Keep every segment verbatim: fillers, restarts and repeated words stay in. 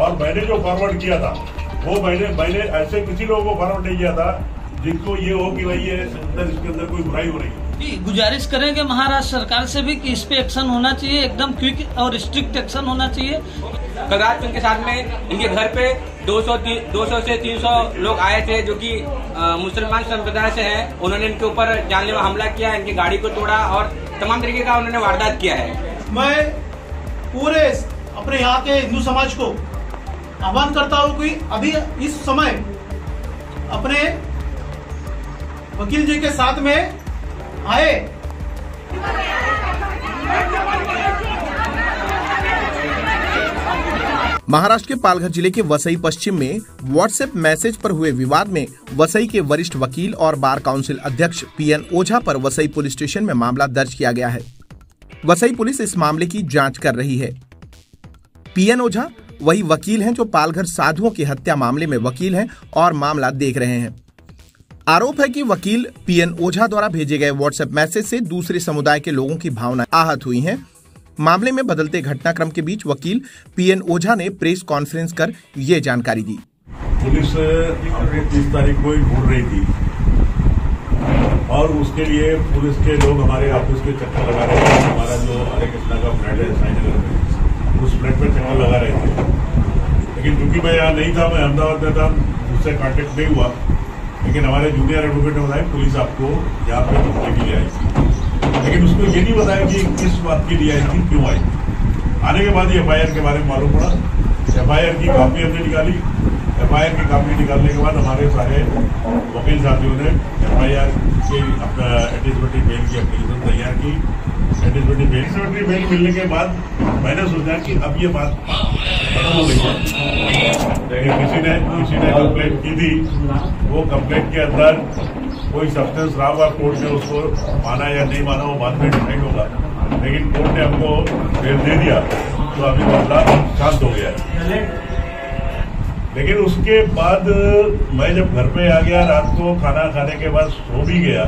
और मैंने जो फॉरवर्ड किया था वो मैंने मैंने ऐसे किसी लोगों को फॉरवर्ड नहीं किया था जिनको ये हो कि भाई ये अंदर इसके अंदर कोई बुराई हो रही है। गुजारिश करेंगे महाराष्ट्र सरकार से भी कि इस पे एक्शन होना चाहिए, एकदम क्विक और स्ट्रिक्ट एक्शन होना चाहिए। कल रात इनके साथ में इनके घर पे दो सौ से तीन सौ लोग आए थे जो कि मुसलमान संप्रदाय से हैं। उन्होंने इनके ऊपर जानलेवा हमला किया, इनकी गाड़ी को तोड़ा और तमाम तरीके का उन्होंने वारदात किया है। मैं पूरे अपने यहाँ के हिंदू समाज को आह्वान करता हूँ कि अभी इस समय अपने वकील जी के साथ में आए। महाराष्ट्र के पालघर जिले के वसई पश्चिम में व्हाट्सएप मैसेज पर हुए विवाद में वसई के वरिष्ठ वकील और बार काउंसिल अध्यक्ष पीएन ओझा पर वसई पुलिस स्टेशन में मामला दर्ज किया गया है। वसई पुलिस इस मामले की जांच कर रही है। पीएन ओझा वही वकील हैं जो पालघर साधुओं की हत्या मामले में वकील हैं और मामला देख रहे हैं। आरोप है कि वकील पीएन ओझा द्वारा भेजे गए व्हाट्सएप मैसेज से दूसरे समुदाय के लोगों की भावना आहत हुई हैं। मामले में बदलते घटनाक्रम के बीच वकील पीएन ओझा ने प्रेस कॉन्फ्रेंस कर ये जानकारी दी। पुलिस हमको तीस तारीख को ही ढूंढ रही थी और उसके लिए पुलिस के लोग हमारे ऑफिस के चक्कर लगा रहे थे। हमारा जो हरे कृष्णा का फ्लैट है साईनगर में, उस फ्लैट पे चक्कर लगा रहे थे। लेकिन क्योंकि मैं यहाँ नहीं था, मैं अहमदाबाद में था, उससे कॉन्टेक्ट नहीं हुआ। लेकिन हमारे जूनियर एडवोकेट ने बताया पुलिस आपको यहाँ पे ढूंढने के लिए आई थी, लेकिन उसको ये नहीं बताया कि किस बात के लिए आई थी, क्यों आई। आने के बाद एफ आई आर के बारे में मालूम पड़ा। एफ आई आर की कॉपी हमने निकाली। एफ आई आर की कॉपी निकालने के बाद हमारे सारे वकील साथियों ने एफ आई आर के अपना एडमिनिस्ट्रेटिव बेल की एप्लीकेशन तैयार की। एडमिनिस्ट्रेटिव बेल एडमिनिस्ट्रेटिव बेल मिलने के बाद मैंने सोचा कि अब ये बात खत्म हो गई है। लेकिन किसी ने किसी ने कंप्लेंट की थी, वो कंप्लेंट के अंदर कोई सब्सटेंस रहा हुआ, कोर्ट ने उसको माना या नहीं माना वो बाद में डिसाइड होगा। लेकिन कोर्ट ने हमको बेल दे दिया तो अभी मामला शांत हो गया है। लेकिन उसके बाद मैं जब घर पे आ गया, रात को खाना खाने के बाद सो भी गया,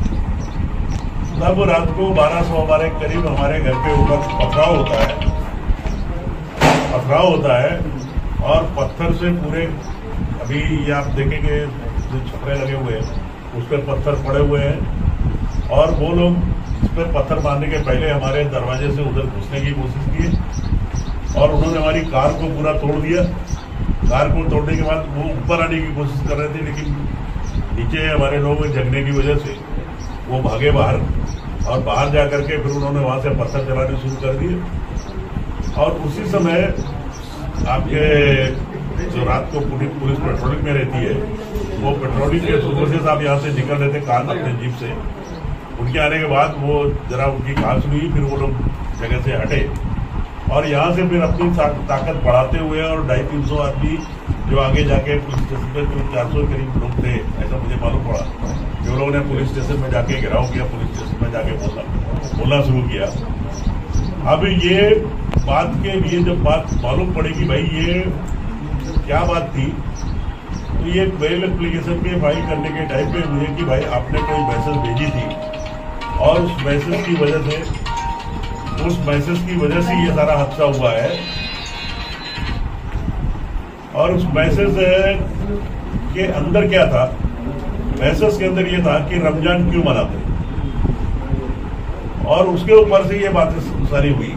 तब रात को बारह सौ बारह के करीब हमारे घर पे ऊपर पथराव होता है पथराव होता है और पत्थर से पूरे, अभी ये आप देखेंगे जो छपरे लगे हुए हैं उस पर पत्थर पड़े हुए हैं। और वो लोग इस पर पत्थर मारने के पहले हमारे दरवाजे से उधर घुसने की कोशिश की और उन्होंने हमारी कार को पूरा तोड़ दिया। कार को तोड़ने के बाद वो ऊपर आने की कोशिश कर रहे थे, लेकिन नीचे हमारे लोग जगने की वजह से वो भागे बाहर और बाहर जा करके फिर उन्होंने वहां से पत्थर चलाने शुरू कर दिए। और उसी समय आपके जो रात को पुलिस पेट्रोलिंग में रहती है, वो पेट्रोलिंग के सुबह से साहब यहाँ से निकल रहे थे कार अपने जीप से। उनके आने के बाद वो जरा उनकी कार सुनी, फिर वो लोग जगह से हटे और यहाँ से फिर अपनी ताकत बढ़ाते हुए और ढाई तीन सौ आदमी जो आगे जाके पुलिस स्टेशन पे जो चार सौ करीब लोग थे, ऐसा मुझे मालूम पड़ा, जो लोगों ने पुलिस स्टेशन में जाके घेराव किया, पुलिस स्टेशन में जाके बोला बोलना शुरू किया। अब ये बात के लिए जब बात मालूम पड़ी कि भाई ये क्या बात थी, तो ये बेल एप्लीकेशन के फाइल करने के टाइम पे मुझे कि भाई आपने कोई मैसेज भेजी थी और उस मैसेज की वजह से उस मैसेज की वजह से ये सारा हादसा हुआ है। और उस मैसेज के अंदर क्या था, मैसेज के अंदर ये था कि रमजान क्यों मनाते, और उसके ऊपर से ये बातें सारी हुई।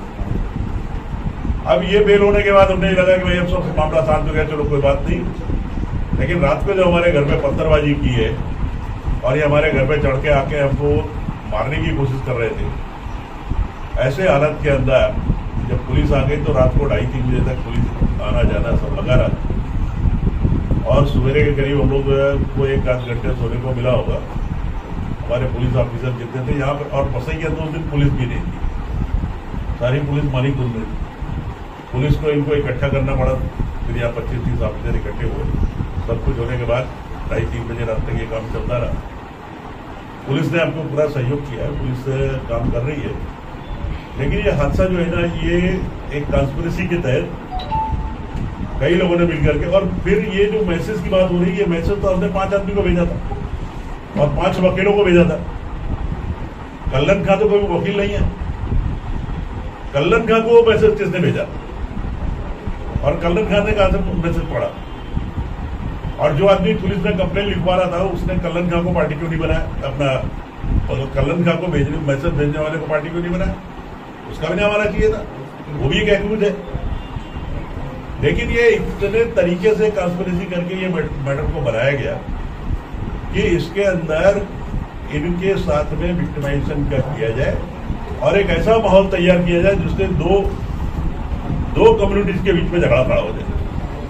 अब ये बेल होने के बाद हमने लगा कि भाई अब सब मामला शांत हो गया, चलो कोई बात नहीं। लेकिन रात को जब हमारे घर पे पत्थरबाजी की है और ये हमारे घर पे चढ़ के आके हमको मारने की कोशिश कर रहे थे, ऐसे हालत के अंदर जब पुलिस आ गई तो रात को ढाई तीन बजे तक पुलिस आना जाना सब लगा रहा और सवेरे के करीब हम लोग को एक आध घंटे सोने को मिला होगा। हमारे पुलिस ऑफिसर जितने थे यहाँ पर, और वसई के अंदर उस दिन पुलिस भी नहीं थी, सारी पुलिस मानी घूम रही थी। पुलिस को इनको इकट्ठा करना पड़ा, फिर यहाँ पच्चीस तीस ऑफिसर इकट्ठे हुए। सब कुछ होने के बाद ढाई तीन बजे रात तक ये काम चलता रहा। पुलिस ने हमको पूरा सहयोग किया है, पुलिस काम कर रही है। लेकिन ये हादसा जो है ना, ये एक कॉन्स्पिरेसी के तहत कई लोगों ने मिलकर के, और फिर ये जो मैसेज की बात हो रही है, मैसेज तो हमने पांच आदमी को भेजा था और पांच वकीलों को भेजा था। कल्लन खां तो कोई वकील नहीं है, कल्लन खां को वो मैसेज किसने भेजा? और कल्लन खान ने कहा था मैसेज पढ़ा, और जो आदमी पुलिस में कंप्लेन लिखवा रहा था उसने कल्लन खान को पार्टी क्यों नहीं बनाया, अपना कल्लन खान को भेजने मैसेज भेजने वाले को पार्टी क्यों नहीं बनाया, उसका भी नाम आना चाहिए था, वो भी एक एक्यूज है। लेकिन ये इतने तरीके से कॉन्स्पिरेसी करके ये मैटर को बनाया गया कि इसके अंदर इनके साथ में विक्टिमाइजेशन कर किया जाए और एक ऐसा माहौल तैयार किया जाए जिससे दो दो कम्युनिटीज के बीच में झगड़ा खड़ा हो जाए।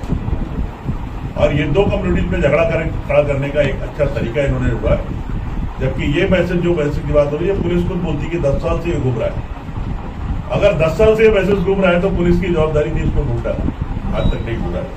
और ये दो कम्युनिटीज में झगड़ा खड़ा करने का एक अच्छा तरीका इन्होंने ढूंढा, जबकि ये मैसेज जो मैसेज की बात हो रही है पुलिस खुद बोलती कि दस साल से ये घूम रहा है। अगर दस साल से ये मैसेज घूम रहा है तो पुलिस की जवाबदारी थी इसको ढूंढा, आज तक नहीं ढूंढा।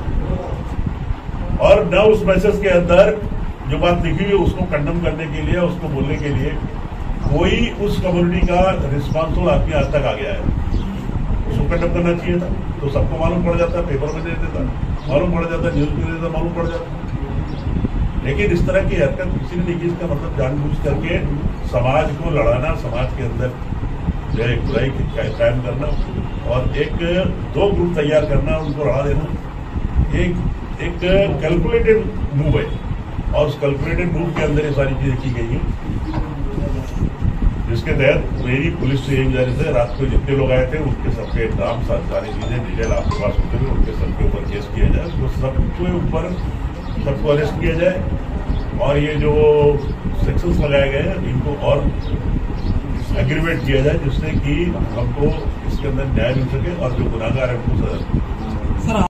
और न उस मैसेज के अंदर जो बात लिखी हुई है उसको कंडम करने के लिए, उसको बोलने के लिए कोई उस कम्युनिटी का रिस्पॉन्सिबल आदमी आज तक आ गया है, उसको कंडम करना चाहिए था तो सबको मालूम पड़ जाता, पेपर में दे देता, मालूम पड़ जाता, न्यूज में देता, मालूम पड़ जाता। लेकिन इस तरह की हरकत किसी ने नहीं की। इसका मतलब जानबूझ करके समाज को लड़ाना, समाज के अंदर जो है बुराई कायम करना और एक दो ग्रुप तैयार करना, उनको लड़ा देना, एक एक कैलकुलेटेड मूव है। और उस कैलकुलेटेड मूव के अंदर ये सारी चीजें की गई है, जिसके तहत मेरी पुलिस से यही गुजारिश है, रात को जितने लोग आए थे उनके सबके नाम सारी चीजें डिटेल आपके पास होते हुए उनके सबके ऊपर केस किया जाए, उसको सबके ऊपर सबको अरेस्ट किया जाए और ये जो सेक्शंस लगाए गए हैं इनको और एग्रीवेट किया जाए जिससे कि हमको इसके अंदर न्याय मिल सके और जो गुनाहगार है उनको सजा।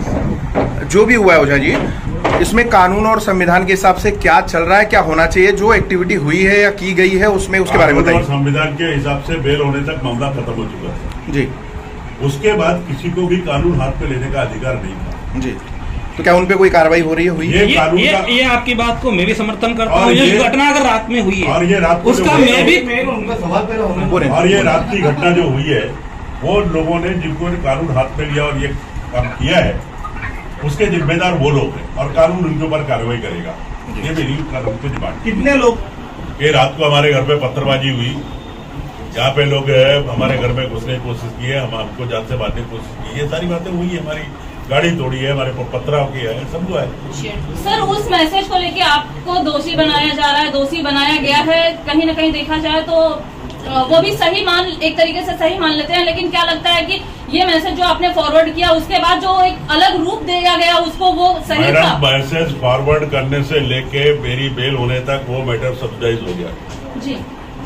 जो भी हुआ है ओझा जी, इसमें कानून और संविधान के हिसाब से क्या चल रहा है, क्या होना चाहिए, जो एक्टिविटी हुई है या की गई है उसमें उसके बारे में बताइए। संविधान के हिसाब से बेल होने तक मामला खत्म हो चुका है जी। उसके बाद किसी को भी कानून हाथ में लेने का अधिकार नहीं था जी। तो क्या उन पे कोई कार्रवाई हो रही है? हुई ये, ये, ये, ये आपकी बात को मैं भी समर्थन करता हूँ। ये घटना अगर रात में हुई है और ये रात उसका मैं भी उनका सवाल पहले होना और ये रात की घटना जो हुई है वो लोगों ने जिनको कानून हाथ में लिया और ये काम किया है उसके जिम्मेदार वो लोग हैं और कानून उनके ऊपर कार्रवाई करेगा। ये मेरी कानून की डिमांड। कितने लोग ये रात को हमारे घर पे पत्थरबाजी हुई, यहाँ पे लोग हमारे घर में घुसने की कोशिश की है, हम हमको जान से मारने की कोशिश की, ये सारी बातें हुई है, हमारी गाड़ी तोड़ी है, हमारे पथराव किया है, सब हुआ है। सर उस मैसेज को लेके आपको दोषी बनाया जा रहा है, दोषी बनाया गया है, कहीं ना कहीं देखा जाए तो वो भी सही मान एक तरीके से सही मान लेते हैं, लेकिन क्या लगता है कि ये मैसेज जो आपने फॉरवर्ड किया उसके बाद जो एक अलग रूप दिया गया उसको वो सही था? मैसेज फॉरवर्ड करने से लेके मेरी बेल होने तक वो मैटर सब्जाइज हो गया जी।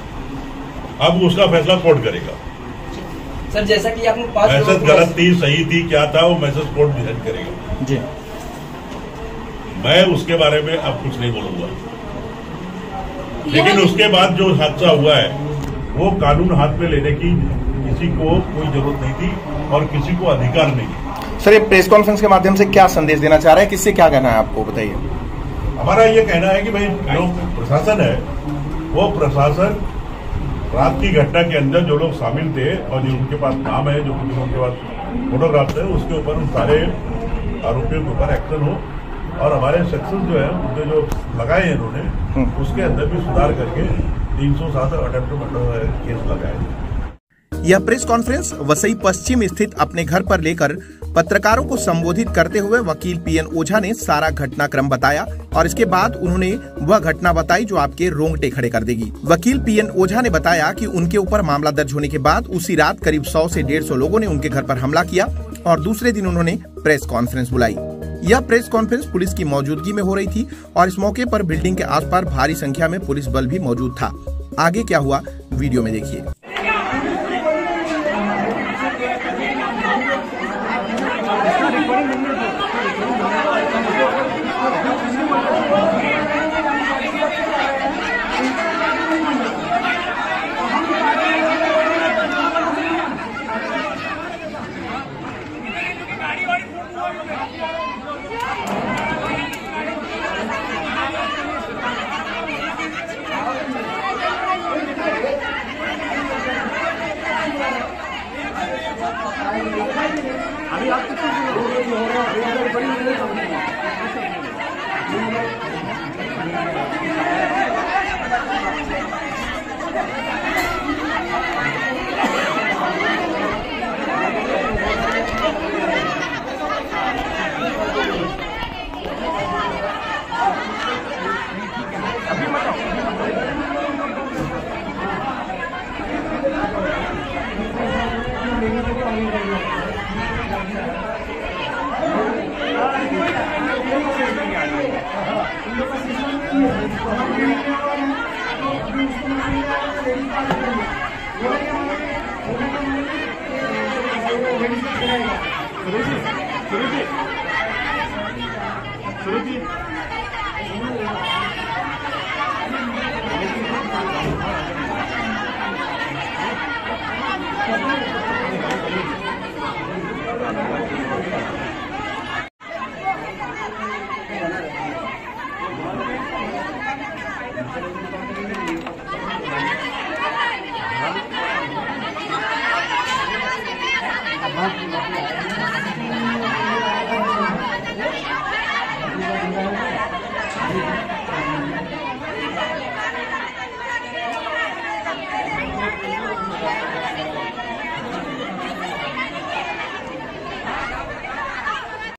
अब उसका फैसला कोर्ट करेगा। सर जैसा कि आपने पांच मैसेज गलत थी, सही थी, क्या था वो मैसेज कोर्ट डिसाइड करेगा जी। मैं उसके बारे में अब कुछ नहीं बोलूंगा, लेकिन उसके बाद जो हादसा हुआ है वो कानून हाथ में लेने की किसी को कोई जरूरत नहीं थी और किसी को अधिकार नहीं। सर ये प्रेस कॉन्फ्रेंस के माध्यम से क्या संदेश देना चाह रहे हैं, किससे क्या कहना है आपको बताइए? हमारा ये कहना है कि भाई जो प्रशासन है वो प्रशासन रात की घटना के अंदर जो लोग शामिल थे और जो उनके पास नाम है, जो उनके पास फोटोग्राफ है, उसके ऊपर उन सारे आरोपियों के ऊपर एक्शन हो और हमारे सेक्शन जो है उनके जो लगाए हैं इन्होंने उसके अंदर भी सुधार करके तीन सौ सात अटेम्प्ट मर्डर केस लगाए। यह प्रेस कॉन्फ्रेंस वसई पश्चिम स्थित अपने घर पर लेकर पत्रकारों को संबोधित करते हुए वकील पीएन ओझा ने सारा घटनाक्रम बताया और इसके बाद उन्होंने वह घटना बताई जो आपके रोंगटे खड़े कर देगी। वकील पीएन ओझा ने बताया कि उनके ऊपर मामला दर्ज होने के बाद उसी रात करीब सौ से डेढ़ सौ लोगों ने उनके घर पर हमला किया और दूसरे दिन उन्होंने प्रेस कॉन्फ्रेंस बुलाई। यह प्रेस कॉन्फ्रेंस पुलिस की मौजूदगी में हो रही थी और इस मौके पर बिल्डिंग के आसपास भारी संख्या में पुलिस बल भी मौजूद था। आगे क्या हुआ वीडियो में देखिए। अभी आप शुरू